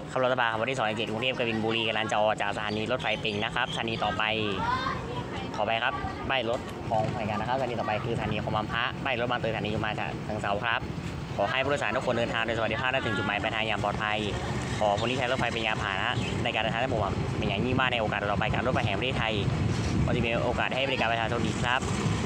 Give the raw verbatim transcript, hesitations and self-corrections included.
ขับรถบาวันที่สองเจ็ดกรุงเทพกบินบุรีกำลังจะออกจากสถานีรถไฟปิงนะครับสถานีต่อไปขอไปครับป้ายรถของเหมือนกันนะครับสถานีต่อไปคือสถานีของบางพระป้ายรถบางเตยสถานีอยู่มาจากทางเสาครับขอให้ผู้โดยสารทุกคนเดินทางโดยสวัสดิภาพและถึงจุดหมายปลายทางอย่างปลอดภัยขอคนที่ใช้รถไฟเป็นยานพาหนะในการเดินทางได้ผมเป็นอย่างยิ่งมากในโอกาสต่อไปการรถไฟแห่งประเทศไทยก็จะมีโอกาสให้บริการประชาชนดีครับ